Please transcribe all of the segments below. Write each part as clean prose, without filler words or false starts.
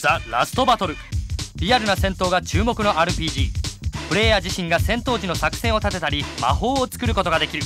ザ・ラストバトル。リアルな戦闘が注目の RPG。 プレイヤー自身が戦闘時の作戦を立てたり魔法を作ることができる。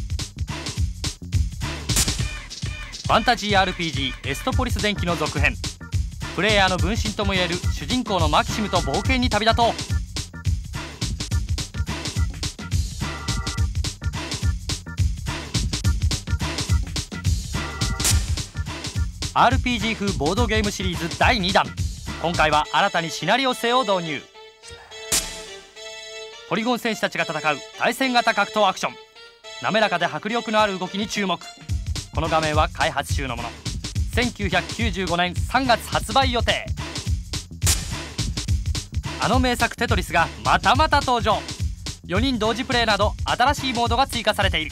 ファンタジー RPG エストポリス伝記の続編。プレイヤーの分身ともいえる主人公のマキシムと冒険に旅立とう。RPG 風ボードゲームシリーズ第2弾。今回は新たにシナリオ性を導入。ポリゴン戦士たちが戦う対戦型格闘アクション。滑らかで迫力のある動きに注目。この画面は開発中のもの。1995年3月発売予定。あの名作テトリスがまたまた登場。4人同時プレイなど新しいモードが追加されている。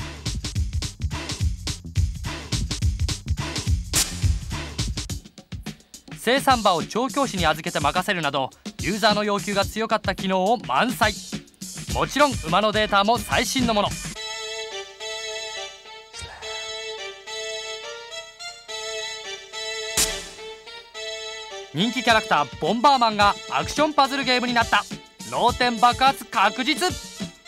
生産場を調教師に預けて任せるなどユーザーの要求が強かった機能を満載。もちろん馬のデータも最新のもの。人気キャラクターボンバーマンがアクションパズルゲームになった。脳天爆発確実。キ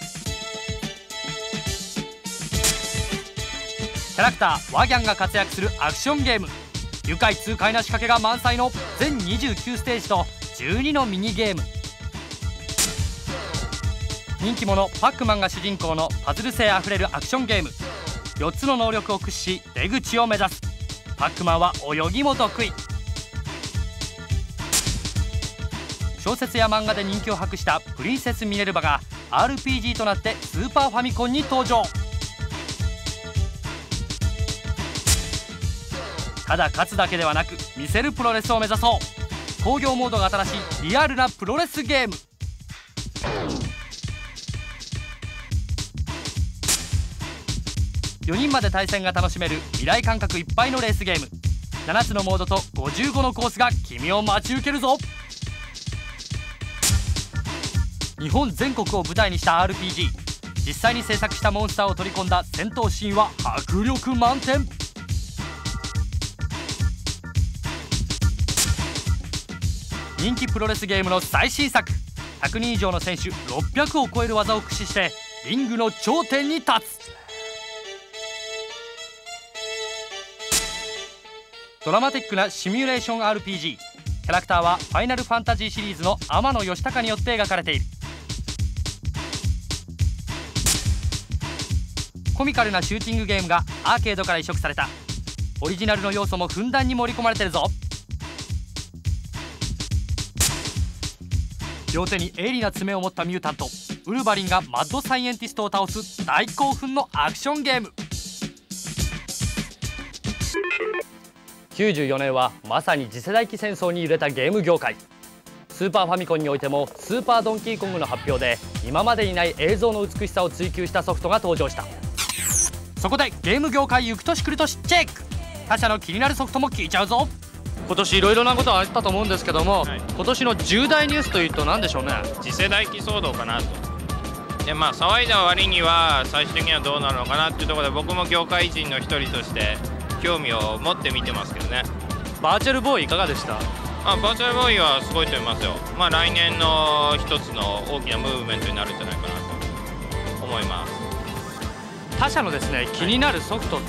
ャラクターワギャンが活躍するアクションゲーム。愉快痛快な仕掛けが満載の全29ステージと12のミニゲーム。人気者パックマンが主人公のパズル性あふれるアクションゲーム。4つの能力を駆使し出口を目指す。パックマンは泳ぎも得意。小説や漫画で人気を博したプリンセスミネルヴァが RPG となってスーパーファミコンに登場。ただ勝つだけではなく見せるプロレスを目指そう。工業モードが新しいリアルなプロレスゲーム。4人まで対戦が楽しめる未来感覚いっぱいのレースゲーム。7つのモードと55のコースが君を待ち受けるぞ。日本全国を舞台にした RPG。 実際に制作したモンスターを取り込んだ戦闘シーンは迫力満点。人気プロレスゲームの最新作。100人以上の選手600を超える技を駆使してリングの頂点に立つ。ドラマティックなシミュレーション RPG。 キャラクターはファイナルファンタジーシリーズの天野義高によって描かれている。コミカルなシューティングゲームがアーケードから移植された。オリジナルの要素もふんだんに盛り込まれてるぞ。両手に鋭利な爪を持ったミュータントウルヴァリンがマッドサイエンティストを倒す大興奮のアクションゲーム。94年はまさに次世代機戦争に揺れたゲーム業界。スーパーファミコンにおいてもスーパードンキーコングの発表で今までにない映像の美しさを追求したソフトが登場した。そこでゲーム業界行く年来る年チェック。他社の気になるソフトも聞いちゃうぞ。今年いろいろなことがあったと思うんですけども、今年の重大ニュースというと何でしょうね。 次世代機騒動かなと。で騒いだ割には最終的にはどうなるのかなっていうところで僕も業界人の一人として興味を持って見てますけどね。 バーチャルボーイいかがでした？ バーチャルボーイはすごいと思いますよ。来年の一つの大きなムーブメントになるんじゃないかなと思います。 他社のですね気になるソフト、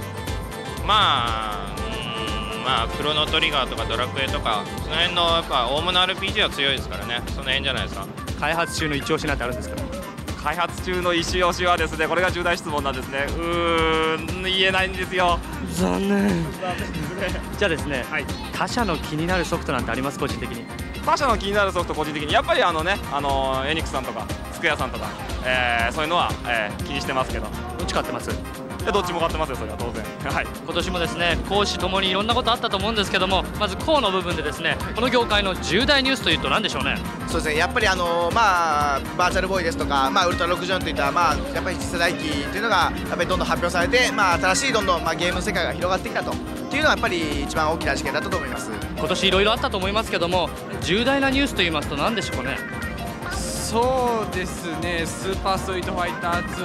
クロノトリガーとかドラクエとかその辺のやっぱ大物 RPG は強いですからね。その辺じゃないですか。 開発中の一押しなんてあるんですか？ 開発中の一押しはですね、これが重大質問なんですね。言えないんですよ。 残念じゃあですね、他社の気になるソフトなんてあります？個人的に他社の気になるソフト、個人的にやっぱりエニックスさんとかスクエアさんとか、そういうのは、気にしてますけど。 どっち買ってます？ どっちも買ってますよ、それは当然。 今年もですね公私ともにいろんなことあったと思うんですけども、まず公の部分でですねこの業界の重大ニュースというと何でしょうね。 そうですね、やっぱりバーチャルボーイですとか、ウルトラ64といったやっぱり次世代機というのがやっぱりどんどん発表されて、新しいどんどんゲームの世界が広がってきたというのはやっぱり一番大きな事件だったと思います。 今年いろいろあったと思いますけども、重大なニュースといいますと何でしょうね。 そうですね、スーパーストリートファイター2、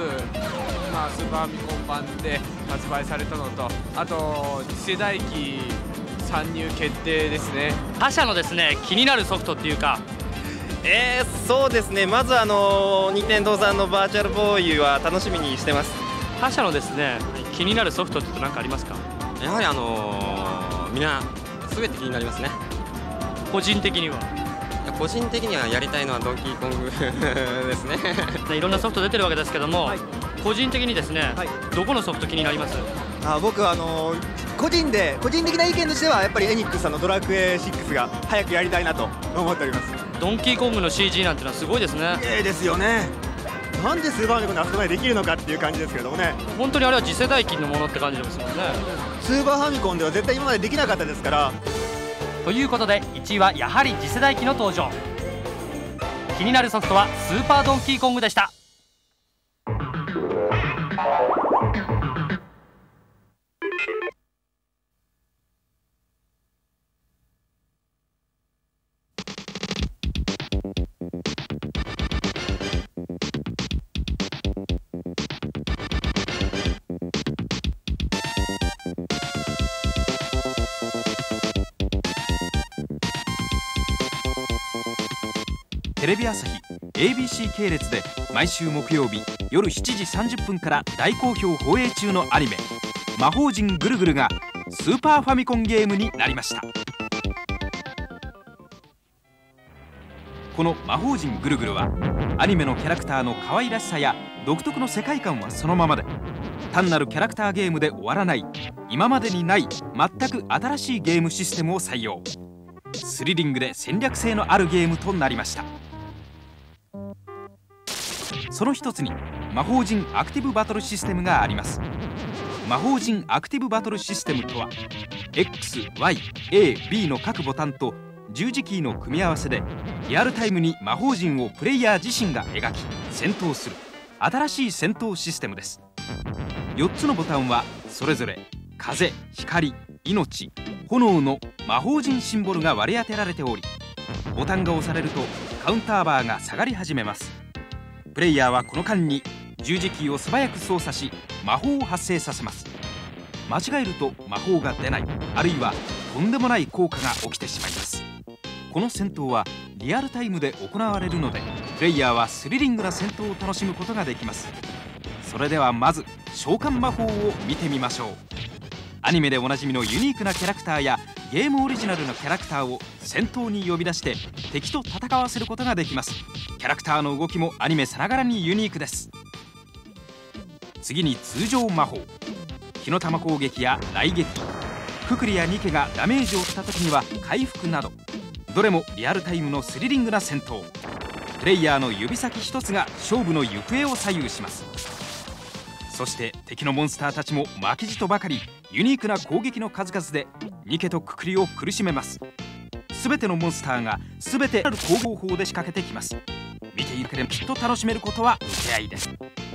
スーパーファミコン版で発売されたのと、あと次世代機参入決定ですね。 他社のですね気になるソフトっていうか。 そうですね、まず任天堂さんのバーチャルボーイは楽しみにしてます。 他社のですね気になるソフトって何かありますか？ やはりみんな全て気になりますね。 個人的には。 個人的にはやりたいのはドンキーコングですね。 いろんなソフト出てるわけですけども、個人的にですね、どこのソフト気になります？ 僕は個人的な意見としてはやっぱりエニックスさんのドラクエ6が早くやりたいなと思っております。 ドンキーコングの CG なんてのはすごいですね。 ですよね。なんでスーパーファミコンであそこまでできるのかっていう感じですけれどもね。 本当にあれは次世代機のものって感じですもんね。 スーパーファミコンでは絶対今までできなかったですから。 ということで1位はやはり次世代機の登場。気になるソフトはスーパードンキーコングでした。 テレビ朝日 ABC 系列で毎週木曜日夜7時30分から大好評放映中のアニメ「魔法陣ぐるぐる」がスーパーファミコンゲームになりました。この「魔法陣ぐるぐる」はアニメのキャラクターの可愛らしさや独特の世界観はそのままで、単なるキャラクターゲームで終わらない今までにない全く新しいゲームシステムを採用。スリリングで戦略性のあるゲームとなりました。その一つに魔法陣アクティブバトルシステムがあります。魔法陣アクティブバトルシステムとは XY、A、B の各ボタンと十字キーの組み合わせでリアルタイムに魔法陣をプレイヤー自身が描き戦闘する新しい戦闘システムです。4つのボタンはそれぞれ風、光、命、炎の魔法陣シンボルが割り当てられており、ボタンが押されるとカウンターバーが下がり始めます。プレイヤーはこの間に十字キーを素早く操作し魔法を発生させます。間違えると魔法が出ない、あるいはとんでもない効果が起きてしまいます。この戦闘はリアルタイムで行われるので、プレイヤーはスリリングな戦闘を楽しむことができます。それではまず召喚魔法を見てみましょう。アニメでおなじみのユニークなキャラクターやゲームオリジナルのキャラクターを戦闘に呼び出して敵と戦わせることができます。キャラクターの動きもアニメさながらにユニークです。次に通常魔法、火の玉攻撃や雷撃、ククリやニケがダメージを負った時には回復など、どれもリアルタイムのスリリングな戦闘。プレイヤーの指先一つが勝負の行方を左右します。そして敵のモンスターたちも負けじとばかりユニークな攻撃の数々でニケとククリを苦しめます。全てのモンスターが全てある攻防法で仕掛けてきます。見ているだけでもきっと楽しめることは受け合いです。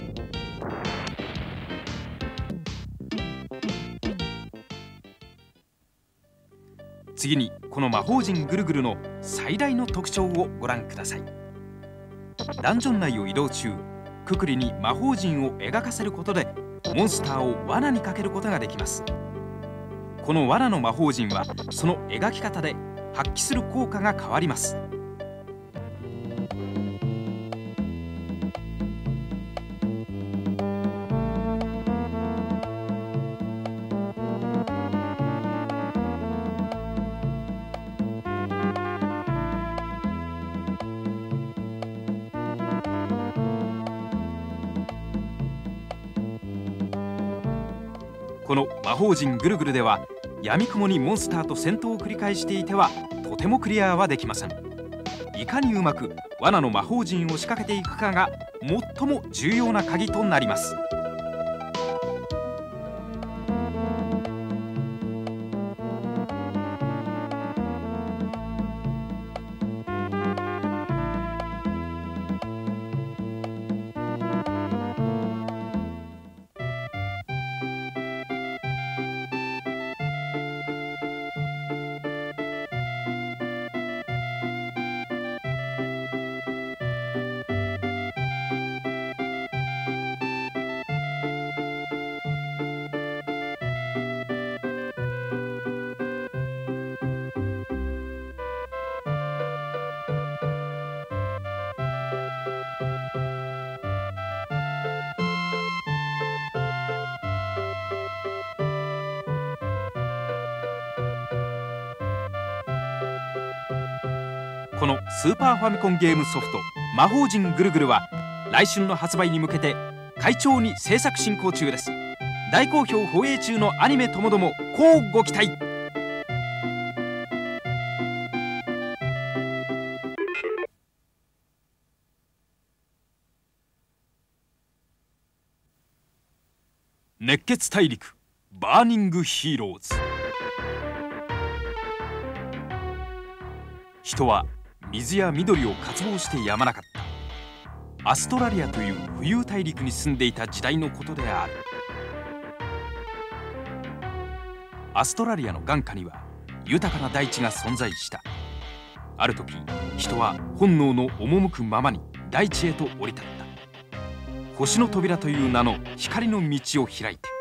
次にこの魔法陣ぐるぐるの最大の特徴をご覧ください。ダンジョン内を移動中、ククリに魔法陣を描かせることでモンスターを罠にかけることができます。この罠の魔法陣はその描き方で発揮する効果が変わります。この魔法陣ぐるぐるでは闇雲にモンスターと戦闘を繰り返していてはとてもクリアはできません。いかにうまく罠の魔法陣を仕掛けていくかが最も重要な鍵となります。 このスーパーファミコンゲームソフト「魔法陣ぐるぐる」は来春の発売に向けて快調に制作進行中です。大好評放映中のアニメともども乞うご期待。熱血大陸バーニングヒーローズ。人は水や緑を渇望してやまなかった。アストラリアという浮遊大陸に住んでいた時代のことである。アストラリアの眼下には豊かな大地が存在した。ある時、人は本能の赴くままに大地へと降り立った。星の扉という名の光の道を開いて、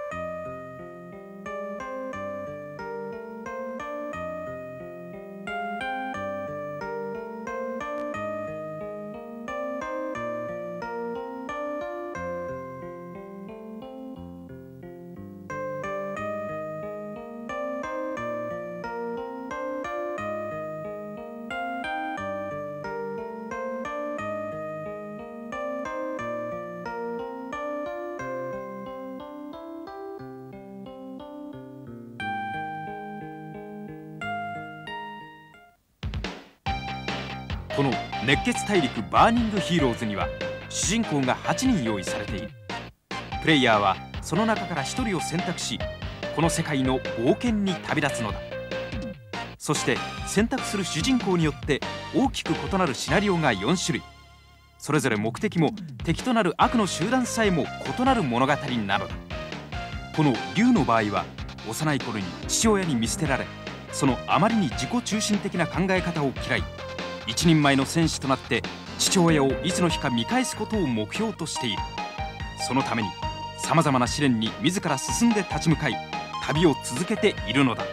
この熱血大陸バーニングヒーローズには主人公が8人用意されている。プレイヤーはその中から1人を選択し、この世界の冒険に旅立つのだ。そして選択する主人公によって大きく異なるシナリオが4種類。それぞれ目的も敵となる悪の集団さえも異なる物語なのだ。この竜の場合は幼い頃に父親に見捨てられ、そのあまりに自己中心的な考え方を嫌い、一人前の戦士となって父親をいつの日か見返すことを目標としている。そのためにさまざまな試練に自ら進んで立ち向かい、旅を続けているのだ。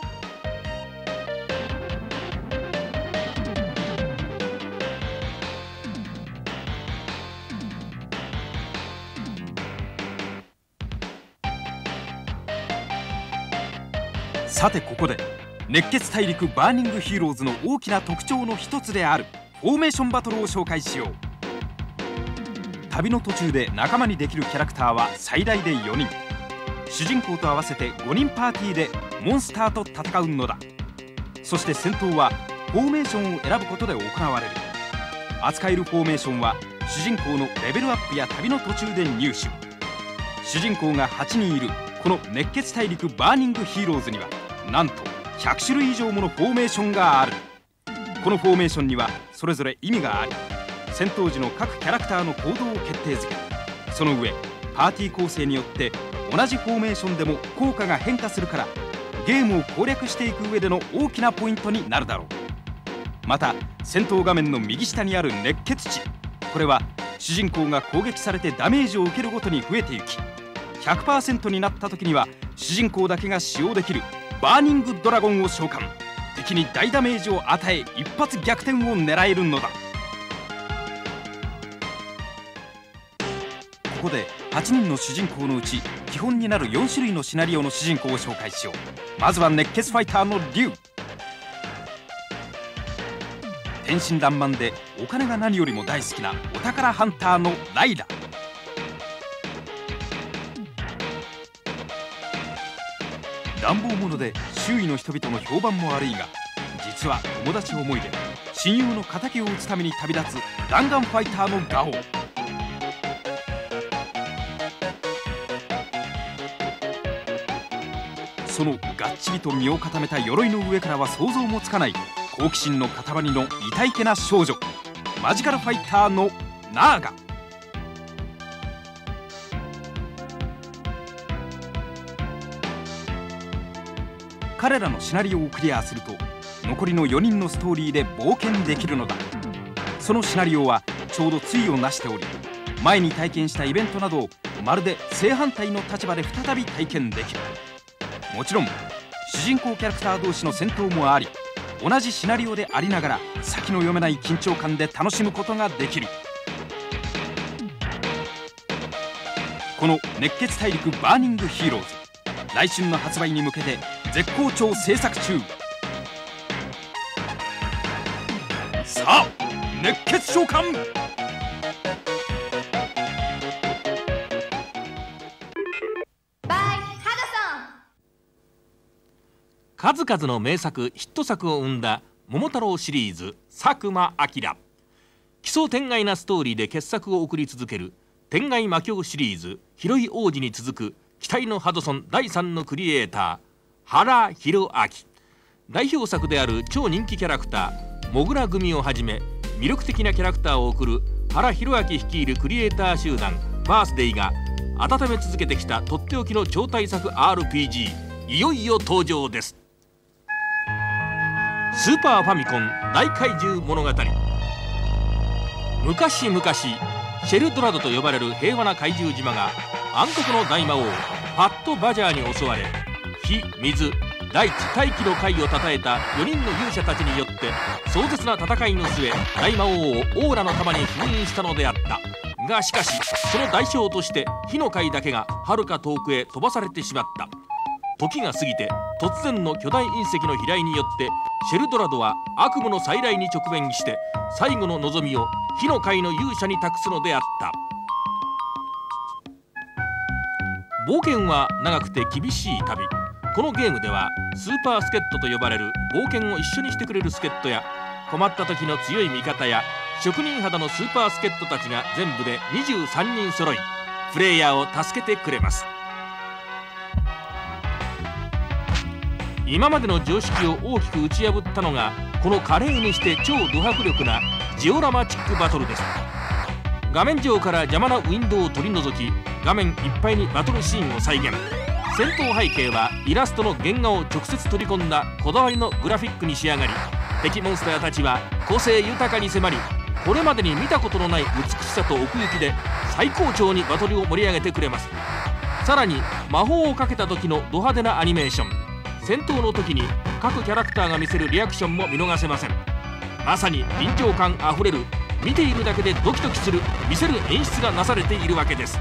さてここで熱血大陸バーニングヒーローズの大きな特徴の一つであるフォーメーションバトルを紹介しよう。旅の途中で仲間にできるキャラクターは最大で4人。主人公と合わせて5人パーティーでモンスターと戦うのだ。そして戦闘はフォーメーションを選ぶことで行われる。扱えるフォーメーションは主人公のレベルアップや旅の途中で入手。主人公が8人いるこの熱血大陸バーニングヒーローズにはなんと100種類以上ものフォーメーションがある。このフォーメーションにはそれぞれ意味があり、戦闘時の各キャラクターの行動を決定づけ、その上パーティー構成によって同じフォーメーションでも効果が変化するから、ゲームを攻略していく上での大きなポイントになるだろう。また戦闘画面の右下にある熱血値、これは主人公が攻撃されてダメージを受けるごとに増えていき、 100% になった時には主人公だけが使用できるバーニングドラゴンを召喚。敵に大ダメージを与え一発逆転を狙えるのだ。ここで8人の主人公のうち基本になる4種類のシナリオの主人公を紹介しよう。まずは熱血ファイターの竜。天真爛漫でお金が何よりも大好きなお宝ハンターのライダ。乱暴者で周囲の人々の評判も悪いが、実は友達思いで親友の敵を討つために旅立つ弾丸ファイターのガオ。そのがっちりと身を固めた鎧の上からは想像もつかない好奇心の塊の痛いけな少女、マジカルファイターのナーガ。彼らのシナリオをクリアすると残りの4人のストーリーで冒険できるのだ。そのシナリオはちょうど対をなしており、前に体験したイベントなどをまるで正反対の立場で再び体験できる。もちろん主人公キャラクター同士の戦闘もあり、同じシナリオでありながら先の読めない緊張感で楽しむことができる。この熱血大陸バーニングヒーローズ、来春の発売に向けて絶好調制作中。 あ、熱血召喚。数々の名作ヒット作を生んだ桃太郎シリーズ佐久間明。奇想天外なストーリーで傑作を送り続ける天外魔境シリーズ広い王子に続く期待のハドソン第3のクリエイター原弘明。代表作である超人気キャラクターもぐら組をはじめ魅力的なキャラクターを送る原弘明率いるクリエイター集団バースデイが温め続けてきたとっておきの超大作 RPG、 いよいよ登場です。スーパーファミコン大怪獣物語。昔々シェルドラドと呼ばれる平和な怪獣島が暗黒の大魔王パット・バジャーに襲われ、火、水、大地、大気の怪をたたえた4人の勇者たちによって壮絶な戦いの末、大魔王をオーラの玉に封印したのであった。がしかしその代償として火の怪だけがはるか遠くへ飛ばされてしまった。時が過ぎて突然の巨大隕石の飛来によってシェルドラドは悪夢の再来に直面して最後の望みを火の界の勇者に託すのであった。冒険は長くて厳しい旅。このゲームではスーパー助っ人と呼ばれる冒険を一緒にしてくれる助っ人や困った時の強い味方や職人肌のスーパー助っ人たちが全部で23人揃いプレイヤーを助けてくれます。今までの常識を大きく打ち破ったのがこの華麗にして超ド迫力なジオラマチックバトルです。画面上から邪魔なウィンドウを取り除き画面いっぱいにバトルシーンを再現。戦闘背景はイラストの原画を直接取り込んだこだわりのグラフィックに仕上がり、敵モンスターたちは個性豊かに迫り、これまでに見たことのない美しさと奥行きで最高潮にバトルを盛り上げてくれます。さらに魔法をかけた時のド派手なアニメーション、戦闘の時に各キャラクターが見せるリアクションも見逃せません。まさに臨場感あふれる、見ているだけでドキドキする見せる演出がなされているわけです。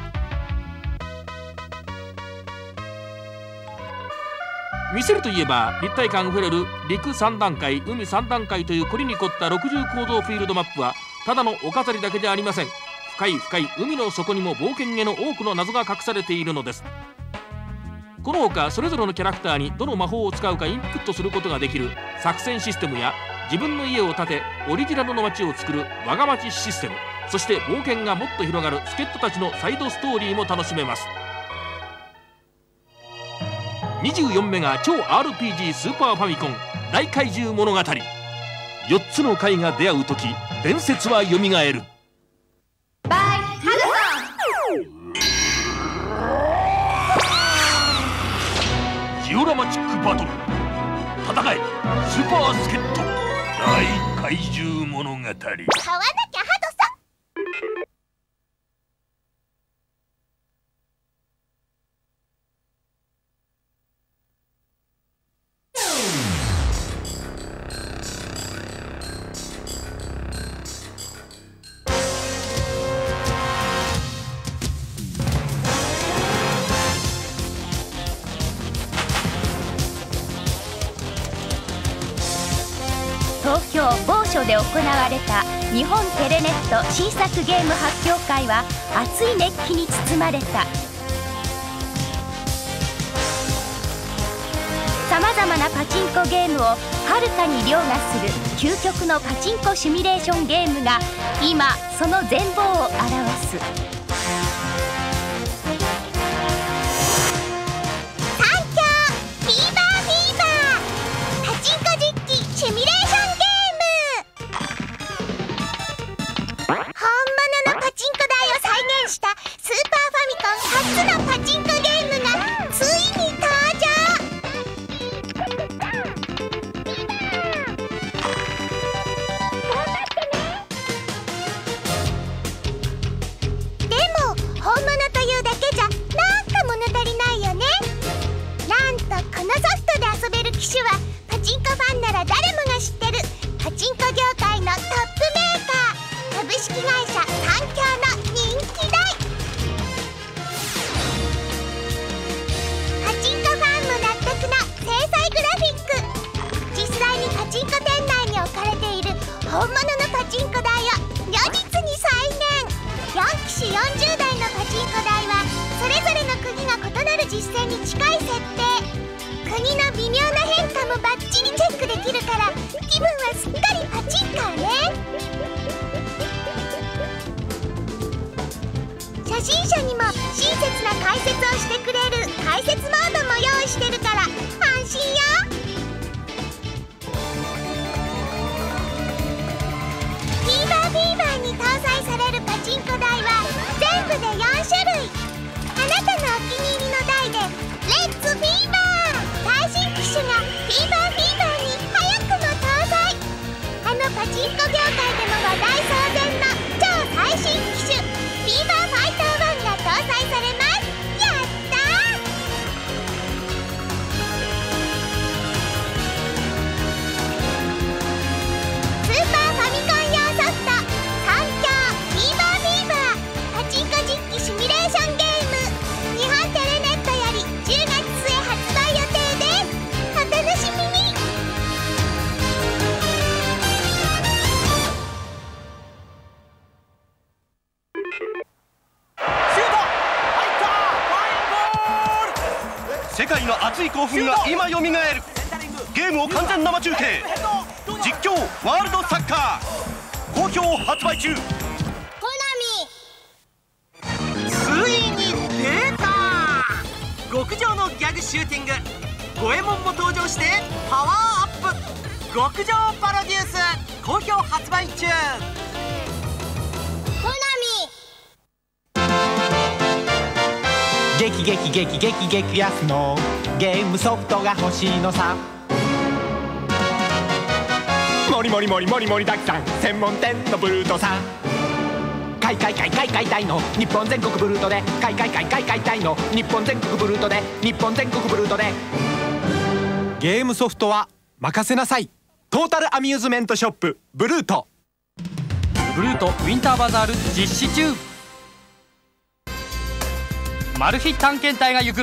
見せるといえば立体感あふれる陸3段階海3段階という凝りに凝った60行動フィールドマップはただのお飾りだけではありません。深い海の底にも冒険への多くの謎が隠されているのです。このほかそれぞれのキャラクターにどの魔法を使うかインプットすることができる作戦システムや自分の家を建てオリジナルの街を作る我が町システム、そして冒険がもっと広がる助っ人たちのサイドストーリーも楽しめます。24メガ超 RPG スーパーファミコン大怪獣物語。4つの怪が出会う時伝説はよみがえる。ジオラマチックバトル、戦えスーパー助っ人大怪獣物語。買わなきゃハドさん。 東京某所で行われた日本テレネット新作ゲーム発表会は熱い熱気に包まれた。さまざまなパチンコゲームをはるかに凌駕する究極のパチンコシミュレーションゲームが今その全貌を表す。 で本物のパチンコ台を如実に再現。4機種40台のパチンコ台はそれぞれの国が異なる実践に近い設定。国の微妙な変化もバッチリチェックできるから気分はすっかりパチンカーね。初心者にも親切な解説をしてくれる解説モードも用意してるから安心よ。フィーバーに搭載されるパチンコ台は全部で4種類。あなたのお気に入りの台でレッツフィーバー、最新機種がフィーバーに早くも搭載。あのパチンコ業界でも話題騒然の超最新機種フィーバーファイター1が搭載されます。やったー。スーパーファミコン用ソフト環境フィーバーパチンコ実機シミュレーションゲーム、日本テレネットより10月末発売予定です。お楽しみに。 世界の熱い興奮が今よみがえる。ゲームを完全生中継、実況ワールドサッカー好評発売中。 ついに出た極上のギャグシューティング、五右衛門も登場してパワーアップ。極上パロデュース好評発売中。 激安のゲームソフトが欲しいのさ。もりもりだくさん専門店のブルートさ。買いたいの日本全国ブルートで。買いたいの日本全国ブルートで。ゲームソフトは任せなさい。トータルアミューズメントショップブルート。 ブルートウィンターバザール実施中。マル秘探検隊が行く。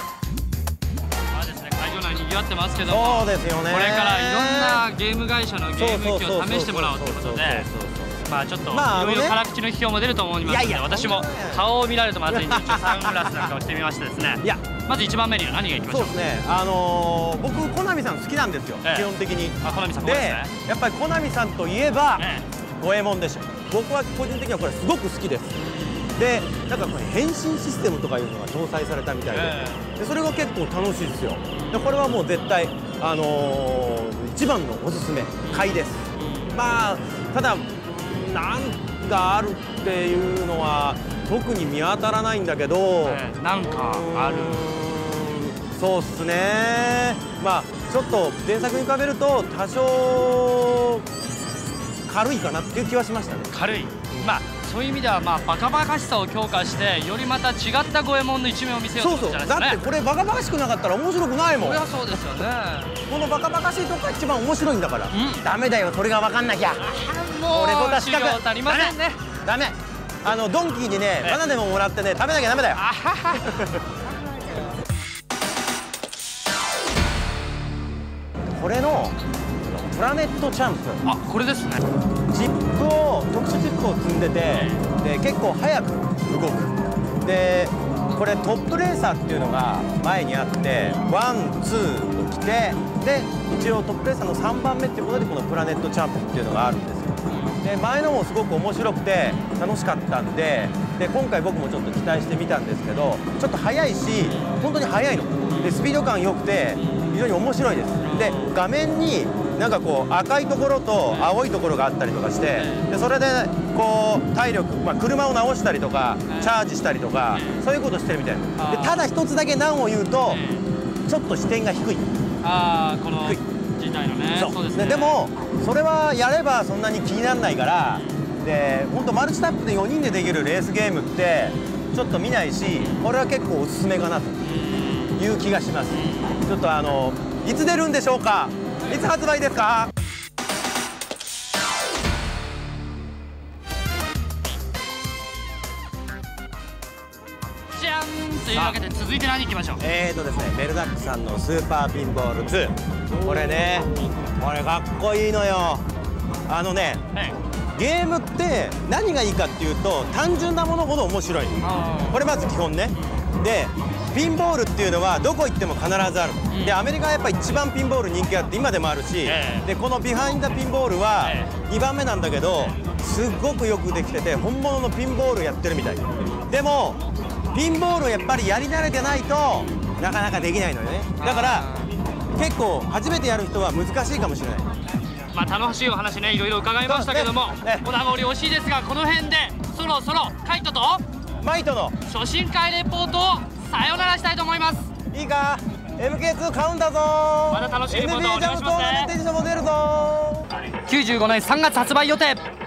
会場内にぎわってますけども、 そうですよね、 これからいろんなゲーム会社のゲーム機を試してもらおうということで、まあちょっといろいろ辛口の批評も出ると思いますので、私も顔を見られるとまずいんで一応サングラスなんかをしてみましてですね。まず1番目には何がいきましょう。 そうですね、僕コナミさん好きなんですよ、基本的に。 コナミさん、でやっぱりコナミさんといえば五右衛門でしょ。僕は個人的にはこれすごく好きです。でなんかこれ変身システムとかいうのが搭載されたみたいで、それが結構楽しいですよ。でこれはもう絶対一番のおすすめ買いです。まあただなんかあるっていうのは特に見当たらないんだけど、 なんかある。 そうっすね。まあちょっと前作に比べると多少軽いかなっていう気はしましたね。 軽い。まあそういう意味ではバカバカしさを強化してよりまた違った五右衛門の一面を見せようということじゃないですかね。 だってこれバカバカしくなかったら面白くないもん。 そりゃそうですよね。 このバカバカしいとこが一番面白いんだから。ダメだよ、それが分かんなきゃ。 もう俺ボタ資格足りませんね。 ダメ。ドンキーにねバナナでももらってね食べなきゃダメだよ。これのプラネットチャンプ。 これですね。 チップを特殊チップを積んでて、で結構速く動く。でこれトップレーサーっていうのが前にあって、ワンツーと来て、で一応トップレーサーの3番目っていうことでこのプラネットチャンプっていうのがあるんですよ。で前のもすごく面白くて楽しかったんで、今回僕もちょっと期待してみたんですけど、ちょっと速いし本当に速いので、スピード感良くて非常に面白いです。で画面になんかこう赤いところと青いところがあったりとかして、でそれでこう体力、車を直したりとかチャージしたりとかそういうことしてるみたいな。でただ一つだけ難を言うと、ちょっと視点が低い。 この自体のね。そうですね。 でもそれはやればそんなに気にならないから、で本当マルチタップで4人でできるレースゲームってちょっと見ないし、これは結構おすすめかなという気がします。ちょっといつ出るんでしょうか。いつ発売ですか。 じゃんというわけで続いて何いきましょう。 ですね、ベルダックさんのスーパーピンボール2。これね、これかっこいいのよ。 ゲームって何がいいかっていうと単純なものほど面白い。これまず基本ね。でピンボールっていうのはどこ行っても必ずある。でアメリカはやっぱ一番ピンボール人気あって今でもあるし、でこのビハインダピンボールは2番目なんだけどすっごくよくできてて本物のピンボールやってるみたい。でもピンボールをやっぱりやり慣れてないとなかなかできないのよね。だから結構初めてやる人は難しいかもしれない。 まあ楽しいお話ねいろいろ伺いましたけども、お名残惜しいですがこの辺でそろそろカイトとマイトの初心会レポートをさよならしたいと思います。 いいか MK2 買うんだぞ。 また楽しいレポートお願いしますね。 NBAジャムトーナメントエディションも出るぞ。 95年3月発売予定。